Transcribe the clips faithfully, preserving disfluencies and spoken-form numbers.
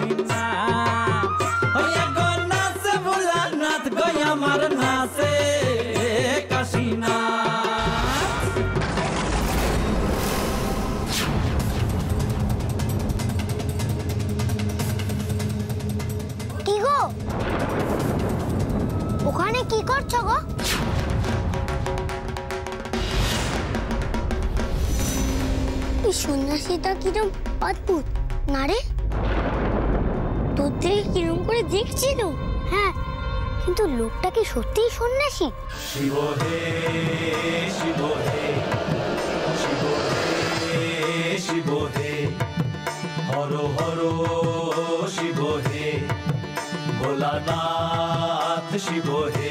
কাশিনা হইয়া গো নাচে ভোলানাথ গো আমার নাচে কাশিনা। কি গো ওখানে কি করছো গো? এই সন্ন্যাসীটা কিরম অদ্ভুত না রে? তোর থেকে কিরম করে দেখছিল। হ্যাঁ কিন্তু লোকটা কি সত্যিই সন্ন্যাসী? শিব হে শিব হে শিব হে শিব হে হর হর শিব হে ভোলানাথ শিব হে।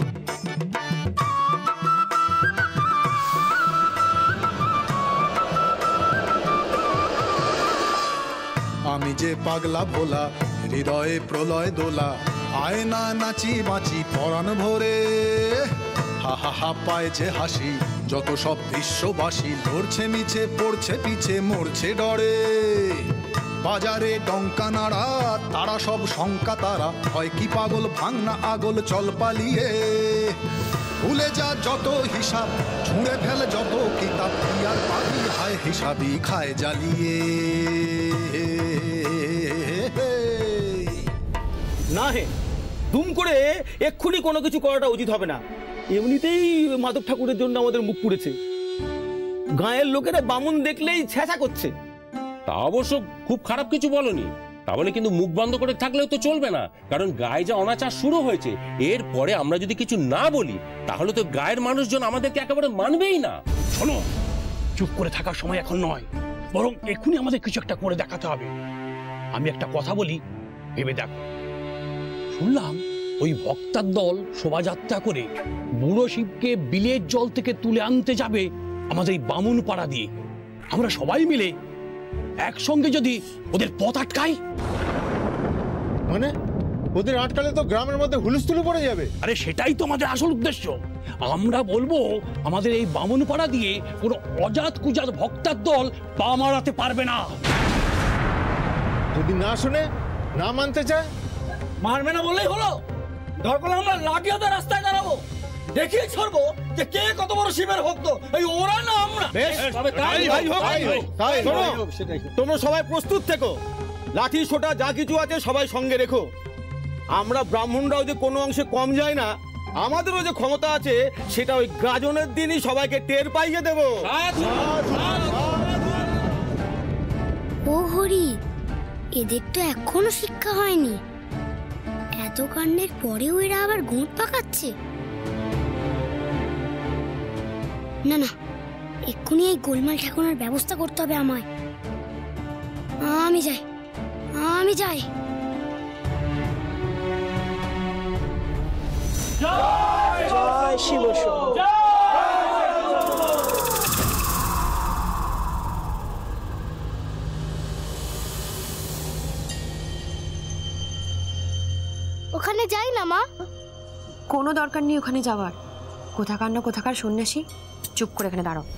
আমি যে পাগলা ভোলা হৃদয়ে প্রলয় দোলা আয় না নাচি বাঁচি পরাণ ভরে হা হা হা পায় যে হাসি যত সব বিশ্ববাসী লড়ছে মিছে পড়ছে পিছে মরছে ডরে বাজারে ডঙ্কা নাড়া তারা সব শঙ্কা তারা হয় কি পাগল ভাঙনা আগল চল পালিয়ে ভুলে যা যত হিসাব ছুঁড়ে ফেলে যত কিতাব আর পাবি হায় হিসাবই খায় জ্বালিয়ে। না হে দুম করে এক্ষুনি কোনো কিছু করাটা উচিত হবে না। এমনিতেই মাধব ঠাকুরের জন্য আমাদের মুখ পুড়েছে, গাঁয়ের লোকেরা বামুন দেখলেই ছ্যাঁচা করছে। তা অবশ্য খুব খারাপ কিছু বলনি, তা বলে কিন্তু মুখ বন্ধ করে থাকলেও তো চলবে না, কারণ গায়ে যা অনাচার শুরু হয়েছে এরপরে আমরা যদি কিছু না বলি তাহলে তো গায়ের মানুষজন আমাদেরকে একেবারে মানবেই না। শোনো, চুপ করে থাকার সময় এখন নয়, বরং এক্ষুনি আমাদের কিছু একটা করে দেখাতে হবে। আমি একটা কথা বলি, ভেবে দেখো। শুনলাম ওই ভক্তার দল শোভাযাত্রা করে বুড়ো শিবকে বিলের জল থেকে তুলে আনতে যাবে আমাদের এই বামুন পাড়া দিয়ে। আমরা সবাই মিলে একসঙ্গে যদি ওদের পথ আটকাই। মানে ওদের আটকালে তো গ্রামের মধ্যে হুলস্থুল পড়ে যাবে। আরে সেটাই তো আমাদের আসল উদ্দেশ্য। আমরা বলবো আমাদের এই বামুন পাড়া দিয়ে কোনো অজাত কুজাত ভক্তার দল পা মারাতে পারবে না। যদি না শুনে না মানতে চায়, মারবে না বললেই হলো। দরকার আমরা লাঠি হাতে রাস্তায় দাঁড়াবো, দেখিয়ে ছাড়বো যে কে কত বড় শিবের ভক্ত, এই ওরা না আমরা। তোমরা সবাই প্রস্তুত থেকো, লাঠি ছোটা যা কিছু আছে সবাই সঙ্গে রেখো। আমরা ব্রাহ্মণরাও যে কোনো অংশে কম যায় না, আমাদেরও যে ক্ষমতা আছে সেটা ওই গাজনের দিনই সবাইকে টের পাইয়ে দেবো। ও হরি, এদের তো এখনো শিক্ষা হয়নি, এত কাণ্ডের পরেও এরা আবার গোঁত পাকাচ্ছে। না না, এক্ষুনি এই গোলমাল ঠেকানোর ব্যবস্থা করতে হবে আমায়। আমি যাই, আমি যাই। জয় শিব শম্ভু। ওখানে যাই না মা। কোনো দরকার নেই ওখানে যাওয়ার। কোথাকার না কোথাকার সন্ন্যাসী, চুপ করে এখানে দাঁড়াও।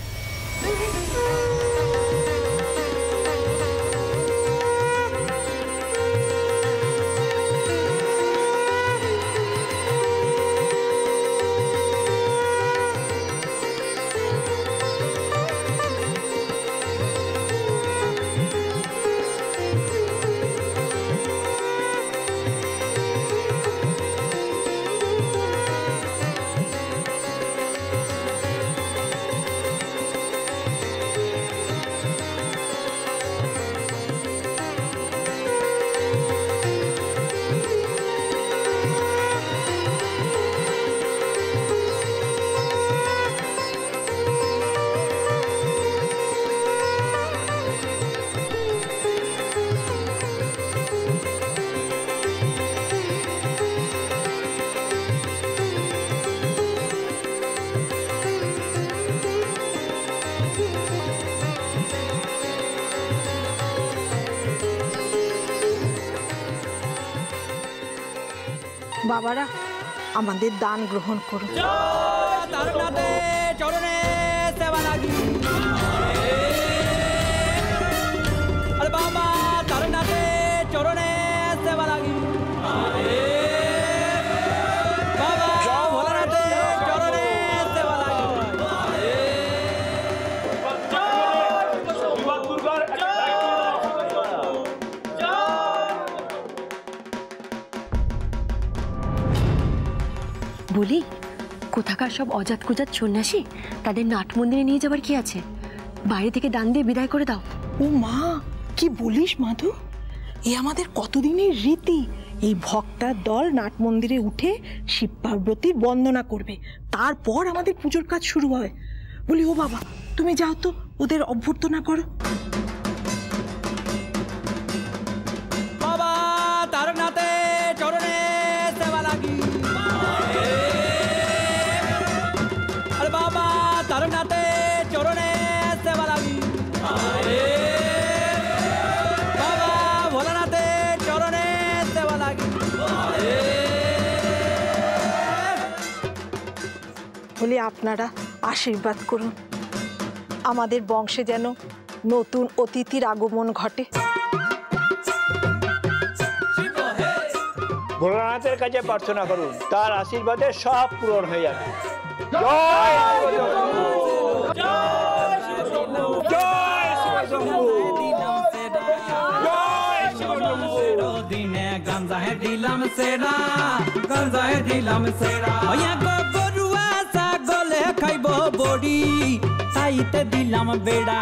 বাবারা, আমাদের দান গ্রহণ করুন। চরণে সেবা লাগি, আরে বাবা তারনাথে চরণে বলি, কোথাকার সব অজাত কুজাত সন্ন্যাসী তাদের নাট মন্দিরে নিয়ে যাবার কি আছে? বাইরে থেকে দান দিয়ে বিদায় করে দাও। ও মা, কি বলিস মাধু? এ আমাদের কতদিনের রীতি। এই ভক্তার দল নাট মন্দিরে উঠে শিব পার্বতীর বন্দনা করবে, তারপর আমাদের পুজোর কাজ শুরু হয়। বলি ও বাবা, তুমি যাও তো ওদের অভ্যর্থনা করো। বাবা তার নাতে চরণে সেবা লাগি, আরে বাবা তার নাতে চরণে সেবা লাগি, বাবা ভোলানাথে চরণে সেবা লাগি। বলি আপনারা আশীর্বাদ করুন, আমাদের বংশে যেন নতুন অতিথির আগমন ঘটে। ভোলানাথের কাছে প্রার্থনা করুন, তার আশীর্বাদে সব পূরণ হয়ে যাবে। জয় দিনে গঞ্জায় দিলাম সেরা, গঞ্জায় দিলাম সেরা, গরুয়া ছাগলে খাইব বড়ি, তাইতে দিলাম বেড়া।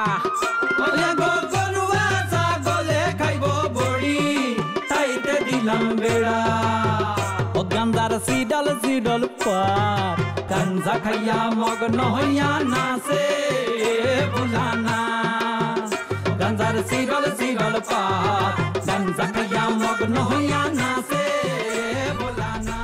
গরুয়া ছাগলে খাইব বড়ি, তাইতে দিলাম বেড়া। ও গান্ধার সিডল সিডল পার, গাঞ্জা খাইয়া মগ্ন হইয়া নাচে ভোলানা। গাঞ্জার সিডল সিডল পার, গাঞ্জা খাইয়া মগ্ন হইয়া নাচে ভোলানা।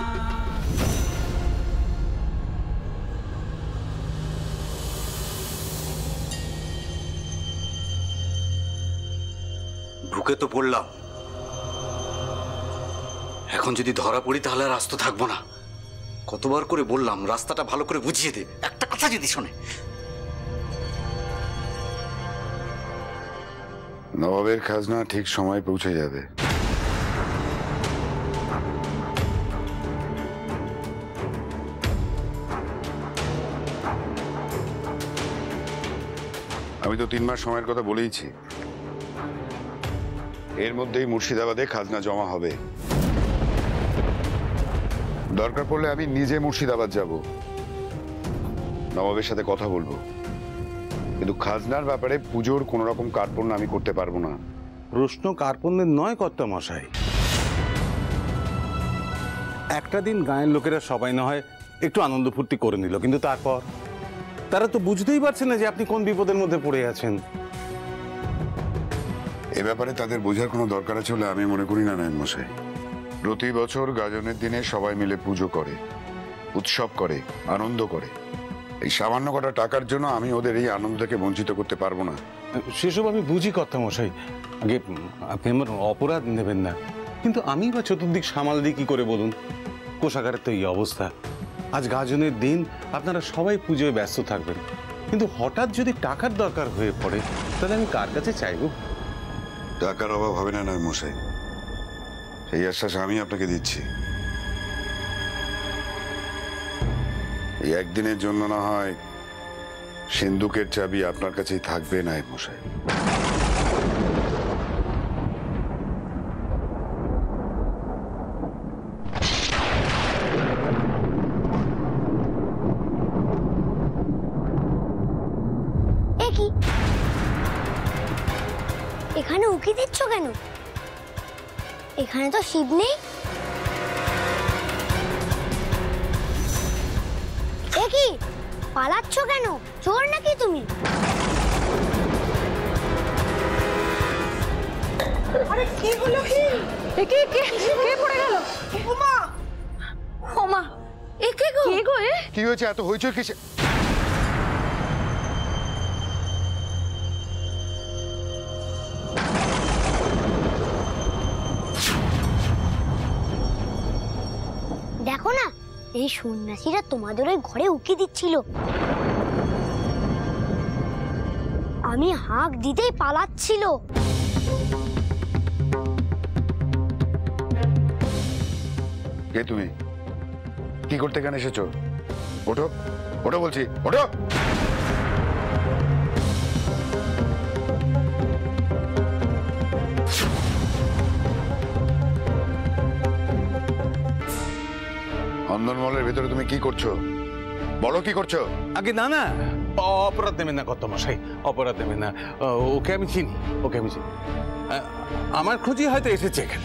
ঢুকে তো পড়লাম, এখন যদি ধরা পড়ি তাহলে আর রাস্তা থাকবো না। কতবার করে বললাম রাস্তাটা ভালো করে বুঝিয়ে দে, একটা কথা যদি শোনে। নবাবের খাজনা ঠিক সময় পৌঁছে যাবে। আমি তো তিন মাস সময়ের কথা বলেইছি, এর মধ্যেই মুর্শিদাবাদে খাজনা জমা হবে। দরকার পড়লে আমি নিজে মুর্শিদাবাদ যাব, নবাবের সাথে কথা বলবো, কিন্তু খাজনার ব্যাপারে পুজোর কোন রকম কার্পণ্য আমি করতে পারবো না। প্রশ্ন কার্পণ্যের নয় কর্তা মশাই, একটা দিন গায়ের লোকেরা সবাই না হয় একটু আনন্দ ফুর্তি করে নিল, কিন্তু তারপর তারা তো বুঝতেই পারছে না যে আপনি কোন বিপদের মধ্যে পড়ে আছেন। এ ব্যাপারে তাদের বোঝার কোনো দরকার আছে বলে আমি মনে করি না নারায়ণ মশাই। প্রতি বছর গাজনের দিনে সবাই মিলে পুজো করে, উৎসব করে, আনন্দ করে। এই সামান্য কটা টাকার জন্য আমি ওদের এই আনন্দ থেকে বঞ্চিত করতে পারবো না। সেসব আমি বুঝি কর্তা মশাই, আগে আপনি আমার অপরাধ নেবেন না, কিন্তু আমি বা চতুর্দিক সামাল দিই কি করে বলুন? কোষাগারের তো এই অবস্থা। আজ গাজনের দিন, আপনারা সবাই পুজোয় ব্যস্ত থাকবেন, কিন্তু হঠাৎ যদি টাকার দরকার হয়ে পড়ে তাহলে আমি কার কাছে চাইব? টাকার অভাব হবে না নারায়ণ মশাই, এই আশ্বাস আমি আপনাকে দিচ্ছি। এই একদিনের জন্য না হয় সিন্ধুকের চাবি আপনার কাছেই থাকবে নায়েব মশাই। এখানে উকি দিচ্ছ কেন? এখানে তো শিব নেই। এ কি পালাচ্ছ কেন? চোর নাকি তুমি? আরে কি হলো? কি এ কি কে কে পড়ে গেল? ওমা ওমা, এ কে গো? কে গো? এ কি হয়েছে? এত হইচই কিসে? দেখো না, এই সন্ন্যাসীরা তোমাদের ওই ঘরে উকি দিচ্ছিল। আমি হাঁক দিতেই পালাচ্ছিল। কে তুমি? কি করতে কেন এসেছো? ওঠো, ওঠো বলছি, ওঠো। অন্দরমহলের ভেতরে তুমি কি করছো? বলো কি করছো? আগে না না, অপরাধ দেবেন না কত মশাই, অপরাধ দেবেন না। ওকে আমি চিনি, ওকে আমি চিনি। আমার খোঁজই হয়তো এসেছে এখানে।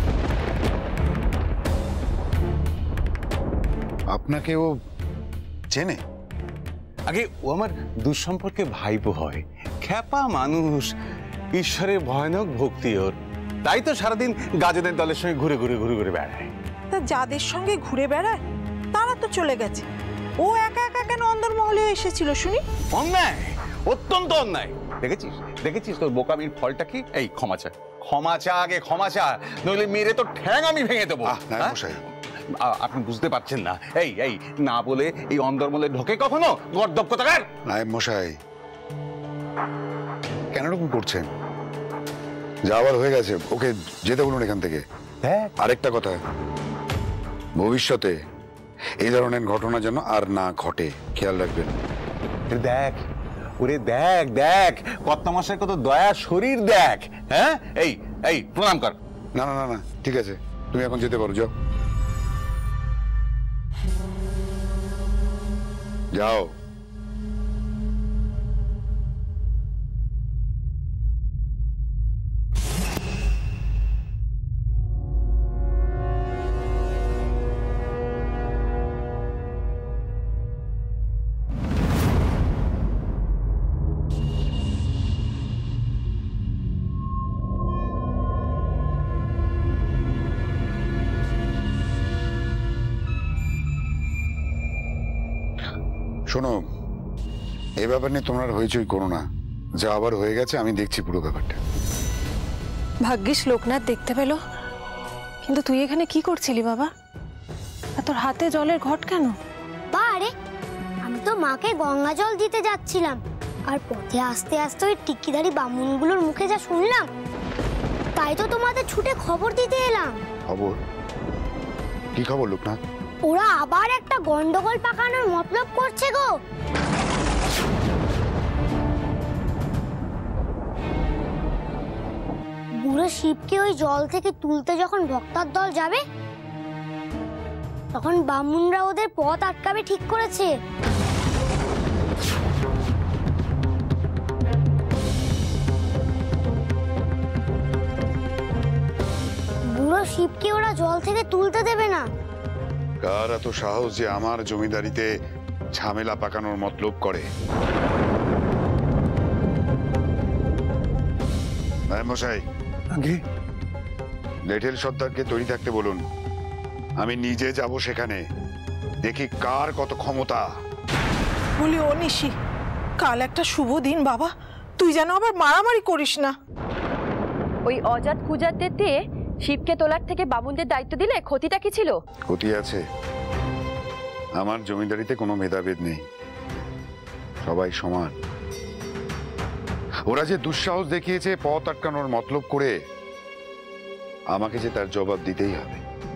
আপনাকে ও চেনে? আগে ও আমার দুঃসম্পর্কে ভাইপো হয়, খ্যাপা মানুষ, ঈশ্বরের ভয়ানক ভক্তি ওর। তাই তো সারাদিন গাজনের দলের সঙ্গে ঘুরে ঘুরে ঘুরে ঘুরে বেড়ায়। তা যাদের সঙ্গে ঘুরে বেড়ায় তারা তো চলে গেছে, ও একা একা কেন অন্দরমহলে এসেছিল শুনি? অন্যায়, অত্যন্ত অন্যায়। দেখেছিস দেখেছিস তোর বোকামির ফলটা কি? এই ক্ষমা চা, ক্ষমা চা আগে, ক্ষমা চা, নইলে মেরে তো ঠ্যাং আমি ভেঙে দেবো। আপনি বুঝতে পারছেন না? এই এই না বলে এই অন্দরমহলে ঢোকে কখনো গর্দভ কোথাকার? নায়েব মশাই কেন এরকম করছেন? যাওয়ার হয়ে গেছে, ওকে যেতে বলুন এখান থেকে। আরেকটা কথা, ভবিষ্যতে এই ধরনের ঘটনা যেন আর না ঘটে, খেয়াল রাখবেন। দেখ ওরে, দেখ দেখ কর্তামশাই কত দয়া শরীর দেখ। হ্যাঁ এই এই প্রণাম কর। না না না না ঠিক আছে, তুমি এখন যেতে পারো, যাও যাও। শোনো, এই ব্যাপার নিয়ে তোমরা হইচই করো না, যা আবার হয়ে গেছে আমি দেখছি পুরো ব্যাপারটা। ভাগ্যিস লোকনাথ দেখতে পেল, কিন্তু তুই এখানে কি করছিলি বাবা? আর তোর হাতে জলের ঘট কেন? বারে, আমি তো মাকে গঙ্গা জল দিতে যাচ্ছিলাম, আর পথে আস্তে আস্তে ওই টিকিদারি বামুনগুলোর মুখে যা শুনলাম, তাই তো তোমাদের ছুটে খবর দিতে এলাম। খবর? কি খবর লোকনাথ? ওরা আবার একটা গন্ডগোল পাকানোর মতলব করছে গো। বুড়ো শিবকে ওই জল থেকে তুলতে যখন ভক্তার দল যাবে, তখন বামুনরা ওদের পথ আটকাবে ঠিক করেছে। বুড়ো শিবকে ওরা জল থেকে তুলতে দেবে না। কার এত সাহস যে আমার জমিদারিতে ঝামেলা পাকানোর মতলব করে? মশাই, লেঠেল সর্দারকে তৈরি থাকতে বলুন, আমি নিজে যাব সেখানে, দেখি কার কত ক্ষমতা। বলি ও নিশি, কাল একটা শুভ দিন বাবা, তুই যেন আবার মারামারি করিস না। ওই অজাত কুজাতদের দিয়ে শিবকে তোলার থেকে বামুনদের দায়িত্ব দিলে ক্ষতিটা কি ছিল? ক্ষতি আছে, আমার জমিদারিতে কোনো ভেদাভেদ নেই, সবাই সমান। ওরা যে দুঃসাহস দেখিয়েছে পথ আটকানোর মতলব করে, আমাকে যে তার জবাব দিতেই হবে।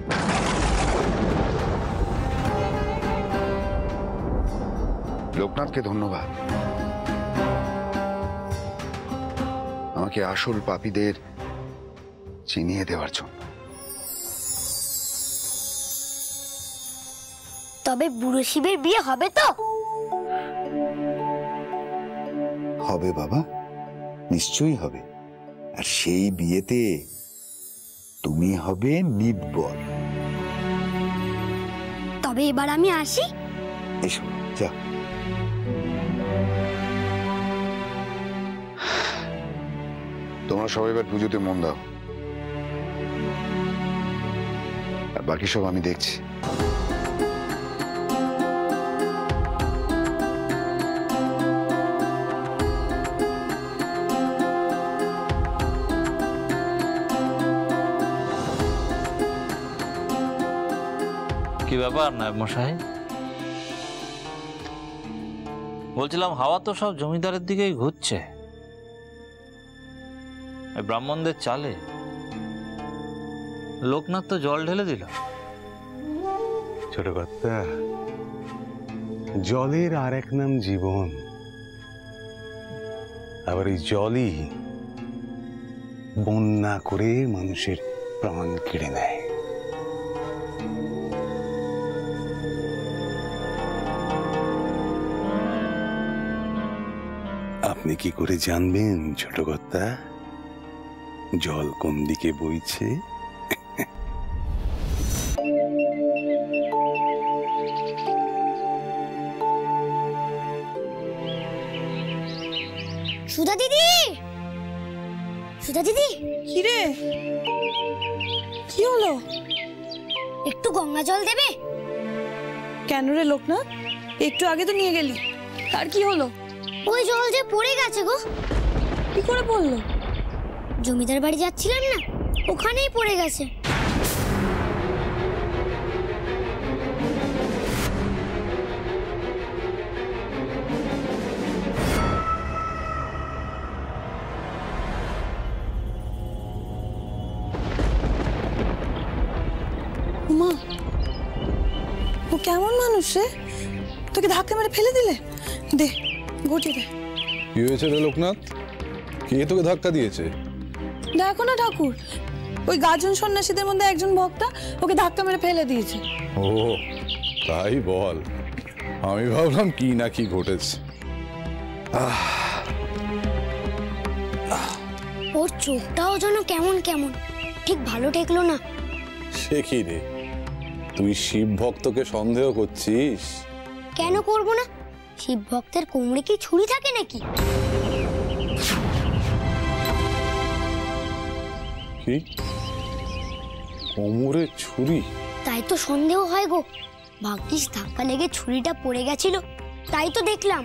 লোকনাথকে ধন্যবাদ, আমাকে আসল পাপীদের চিনিয়ে দেওয়ার জন্য। তবে বুড়ো শিবের বিয়ে হবে তো? হবে বাবা, নিশ্চয়ই হবে। আর সেই বিয়েতে তুমি হবে নির্বল। তবে এবার আমি আসি। এসো, যা। তোমরা সবাই এবার পুজোতে মন দাও, আর বাকি সব আমি দেখছি। কি ব্যাপার নায়েব মশাই? বলছিলাম হাওয়া তো সব জমিদারের দিকেই ঘুরছে, ব্রাহ্মণদের চালে। লোকনাথ তো জল ঢেলে দিল। ছোট কর্তা, জলের আর এক নাম জীবন। আবার এই জলই বন্যা করে মানুষের প্রাণ কেড়ে নেয়। আপনি কি করে জানবেন ছোট কর্তা জল কোন দিকে বইছে? সুধা দিদি, সুধা দিদি, কি রে, কি হলো? একটু গঙ্গা জল দেবে? কেন রে লোকনাথ, একটু আগে তো নিয়ে গেলি, তার কি হলো? ওই জল যে পড়ে গেছে গো। কি করে পড়লো? জমিদার বাড়ি যাচ্ছিলাম না, ওখানেই পড়ে গেছে। মা, ও কেমন মানুষ রে? তোকে ধাক্কা মেরে ফেলে দিলে? দে ঘটি দে। কি হয়েছে রে লোকনাথ? কে তোকে ধাক্কা দিয়েছে? দেখো না ঠাকুর, ওই গাজন সন্ন্যাসীদের মধ্যে একজন ভক্তা ওকে ধাক্কা মেরে ফেলে দিয়েছে। ও তাই বল, আমি ভাবলাম কি না কি ঘটেছে। ওর চোখটাও যেন কেমন কেমন, ঠিক ভালো ঠেকলো না। সে কি রে, তুই শিব ভক্তকে সন্দেহ করছিস? কেন করব না? শিব ভক্তের কোমরে কি ছুরি থাকে নাকি? কি কোমরে ছুরি? তাই তো সন্দেহ হয় গো। ভাগ্যিস ধাক্কা লেগে ছুরিটা পড়ে গেছিল, তাই তো দেখলাম।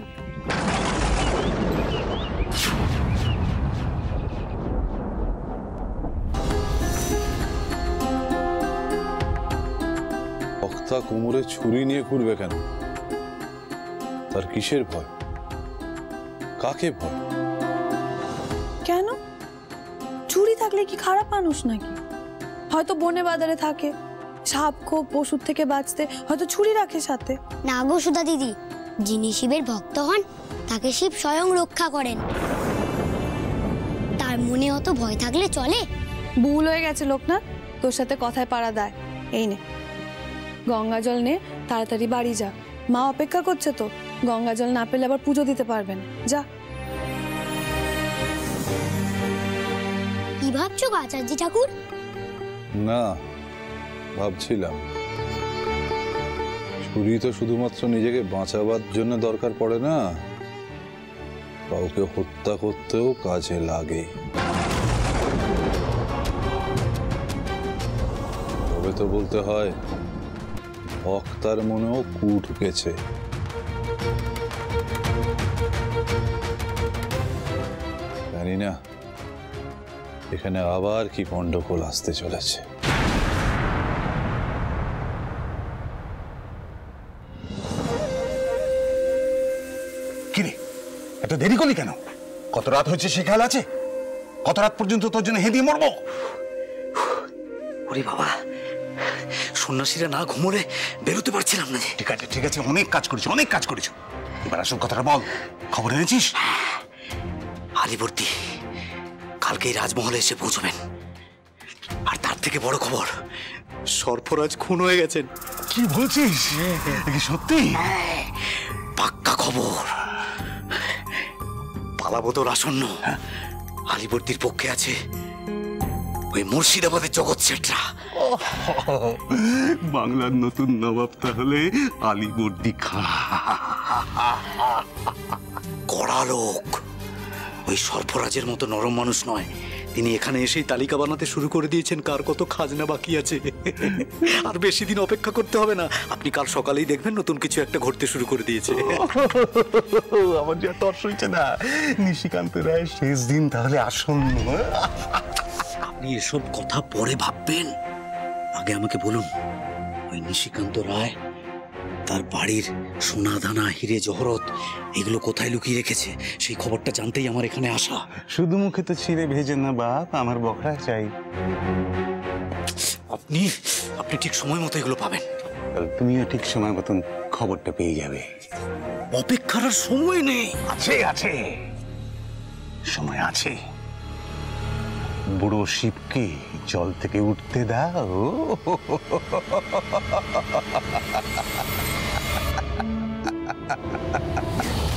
ভক্তা কোমরে ছুরি নিয়ে ঘুরবে কেন? তার কিসের ভয়? কাকে ভয়? কেন? ছুরি থাকলে কি খারাপ মানুষ নাকি? হয়তো বনে বাজারে থাকে, সাপ খোপ পশুর থেকে বাঁচতে হয়তো ছুরি রাখে সাথে। না গো সুধা দিদি, যিনি শিবের ভক্ত হন তাকে শিব স্বয়ং রক্ষা করেন। তার মনে অত ভয় থাকলে চলে? ভুল হয়ে গেছে লোকনাথ, তোর সাথে কথায় পাড়া দেয়। এই নে গঙ্গা জল নে, তাড়াতাড়ি বাড়ি যা, মা অপেক্ষা করছে তো। গঙ্গা জল না পেলে আবার পুজো দিতে পারবেন। যা। কি ভাবছো আচার্য ঠাকুর? না, ভাবছিলাম ছুরি তো শুধুমাত্র নিজেকে বাঁচাবার জন্য দরকার পড়ে না, কাউকে হত্যা করতেও কাজে লাগে। তবে তো বলতে হয় ভক্তার মনেও কু ঢুকেছে। জানি না এখানে আবার কি গন্ডগোল আসতে চলেছে। কিরে, এত দেরি করলি কেন? কত রাত হয়েছে সে খেয়াল আছে? কত রাত পর্যন্ত তোর জন্য হেদিয়ে মরবো? ওরে বাবা, সন্ন্যাসীরা না ঘুমোলে বেরোতে পারছিলাম না। ঠিক আছে ঠিক আছে, অনেক কাজ করেছো অনেক কাজ করেছো, এবার আসল কথাটা বল। খবর এনেছিস? আলিবর্দী কালকেই রাজমহলে এসে পৌঁছবেন। আর তার থেকে বড় খবর, সর্পরাজ খুন হয়ে গেছেন। কি বলছিস? সত্যি? পাক্কা খবর। পালাবদল আসন্ন। আলিবর্দীর পক্ষে আছে ওই মুর্শিদাবাদের জগৎ শেঠরা। বাংলার নতুন নবাব তাহলে আলিবর্দী খাঁ। কড়া লোক, ওই সর্পরাজের মতো নরম মানুষ নয়। তিনি এখানে এসেই তালিকা বানাতে শুরু করে দিয়েছেন কার কত খাজনা বাকি আছে। আর বেশি দিন অপেক্ষা করতে হবে না, আপনি কাল সকালেই দেখবেন নতুন কিছু একটা ঘটতে শুরু করে দিয়েছে। আমার যে তর্স হয়েছে না, নিশিকান্ত রায় শেষ দিন তাহলে আসন্ন। আপনি এসব কথা পরে ভাববেন, আগে আমাকে বলুন ওই নিশিকান্ত রায় তার বাড়ির সোনা দানা হিরে জহরত এগুলো কোথায় লুকিয়ে রেখেছে, সেই খবরটা জানতেই আমার এখানে আসা। শুধু মুখে তো ছিঁড়ে ভেজে না বাপ, আমার বকরা চাই। আপনি আপনি ঠিক সময় মতো এগুলো পাবেন। তুমিও ঠিক সময় মতন খবরটা পেয়ে যাবে। অপেক্ষার আর সময় নেই। আছে আছে সময় আছে। বুড়ো শিবকে জল থেকে উঠতে দাও।